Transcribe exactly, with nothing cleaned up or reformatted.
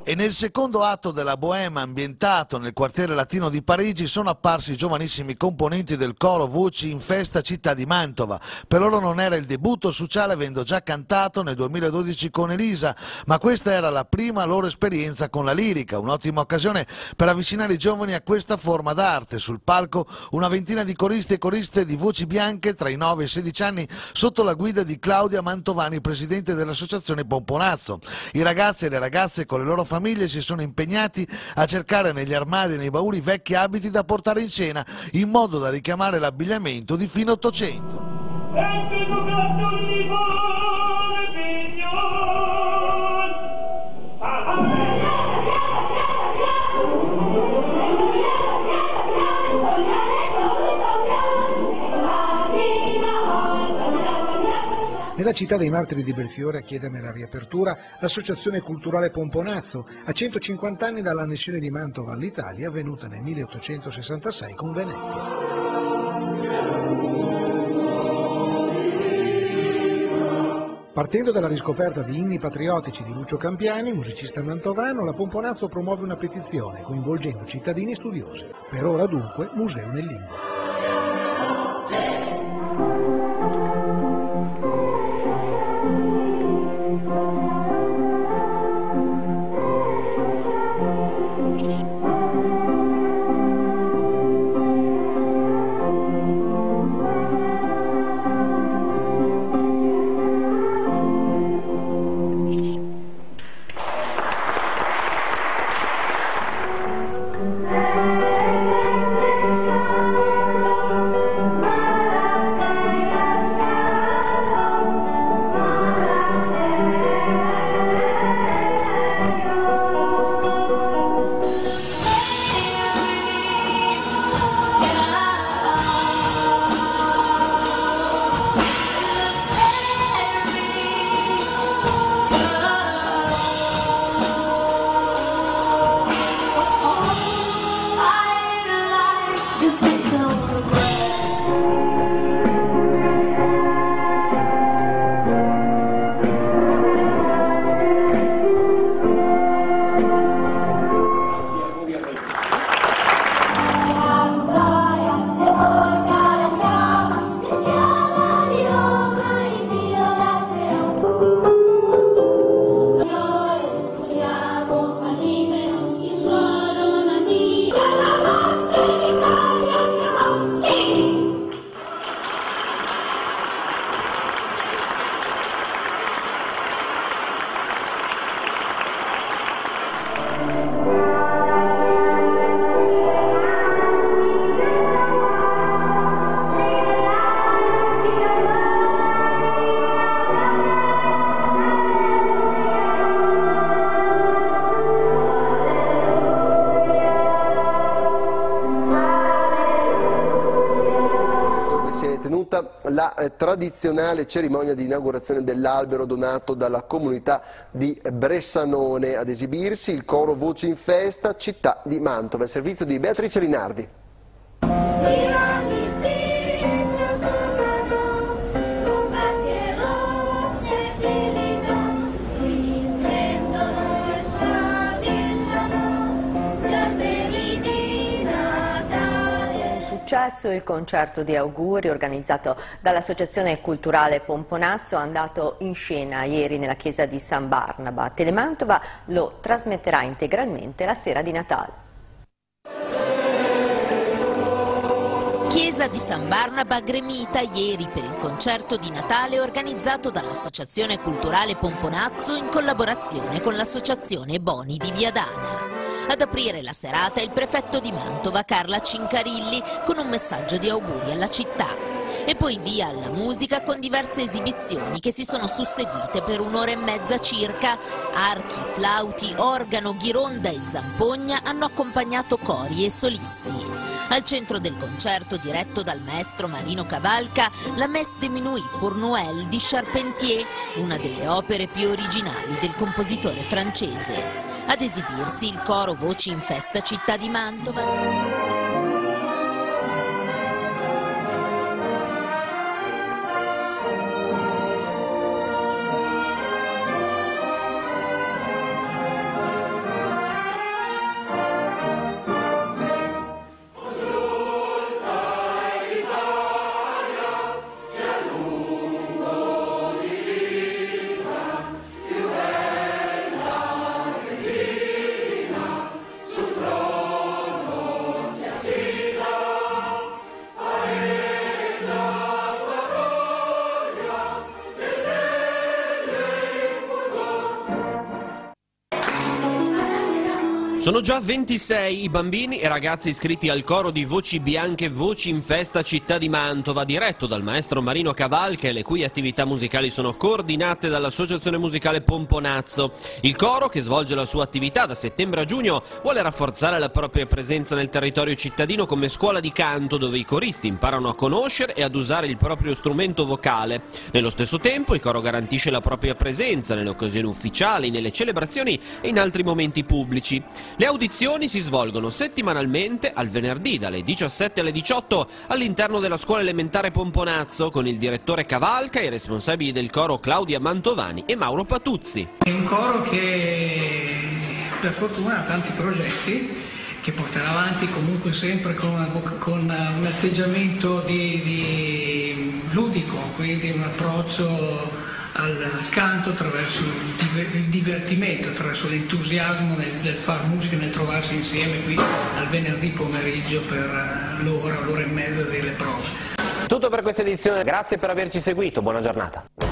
E nel secondo atto della Bohème, ambientato nel quartiere latino di Parigi, sono apparsi i giovanissimi componenti del coro Voci in Festa Città di Mantova. Per loro non era il debutto sociale, avendo già cantato nel duemiladodici con Elisa, ma questa era la prima loro esperienza con la lirica, un'ottima occasione per avvicinare i giovani a questa forma d'arte. Sul palco una ventina di coristi e coriste di voci bianche tra i nove e i sedici anni, sotto la guida di Claudia Mantovani, presidente dell'associazione Pomponazzo. I ragazzi e le ragazze con le loro famiglie si sono impegnati a cercare negli armadi e nei bauli vecchi abiti da portare in scena, in modo da richiamare l'abbigliamento di fine Ottocento. Nella città dei Martiri di Belfiore a chiederne la riapertura l'associazione culturale Pomponazzo, a centocinquanta anni dall'annessione di Mantova all'Italia, avvenuta nel milleottocentosessantasei con Venezia. Partendo dalla riscoperta di inni patriottici di Lucio Campiani, musicista mantovano, la Pomponazzo promuove una petizione coinvolgendo cittadini studiosi. Per ora dunque museo nel limbo. La eh, tradizionale cerimonia di inaugurazione dell'albero donato dalla comunità di Bressanone. Ad esibirsi il coro Voci in Festa Città di Mantova, il servizio di Beatrice Linardi. Successo il concerto di auguri organizzato dall'Associazione Culturale Pomponazzo, andato in scena ieri nella chiesa di San Barnaba. Telemantova lo trasmetterà integralmente la sera di Natale. Chiesa di San Barnaba gremita ieri per il concerto di Natale organizzato dall'Associazione Culturale Pomponazzo in collaborazione con l'Associazione Boni di Viadana. Ad aprire la serata il prefetto di Mantova Carla Cincarilli con un messaggio di auguri alla città. E poi via alla musica con diverse esibizioni che si sono susseguite per un'ora e mezza circa. Archi, flauti, organo, ghironda e zampogna hanno accompagnato cori e solisti. Al centro del concerto, diretto dal maestro Marino Cavalca, la Messe de Minuit pour Noël di Charpentier, una delle opere più originali del compositore francese. Ad esibirsi il coro Voci in Festa Città di Mantova. Sono già ventisei i bambini e ragazzi iscritti al coro di Voci Bianche Voci in Festa Città di Mantova, diretto dal maestro Marino Cavalca, e le cui attività musicali sono coordinate dall'Associazione Musicale Pomponazzo. Il coro, che svolge la sua attività da settembre a giugno, vuole rafforzare la propria presenza nel territorio cittadino come scuola di canto, dove i coristi imparano a conoscere e ad usare il proprio strumento vocale. Nello stesso tempo il coro garantisce la propria presenza nelle occasioni ufficiali, nelle celebrazioni e in altri momenti pubblici. Le audizioni si svolgono settimanalmente al venerdì dalle diciassette alle diciotto all'interno della scuola elementare Pomponazzo, con il direttore Cavalca e i responsabili del coro Claudia Mantovani e Mauro Patuzzi. È un coro che per fortuna ha tanti progetti, che porterà avanti comunque sempre con, una, con un atteggiamento di, di ludico, quindi un approccio al canto attraverso il divertimento, attraverso l'entusiasmo del, del far musica, nel trovarsi insieme qui al venerdì pomeriggio per l'ora, l'ora e mezza delle prove. Tutto per questa edizione, grazie per averci seguito, buona giornata.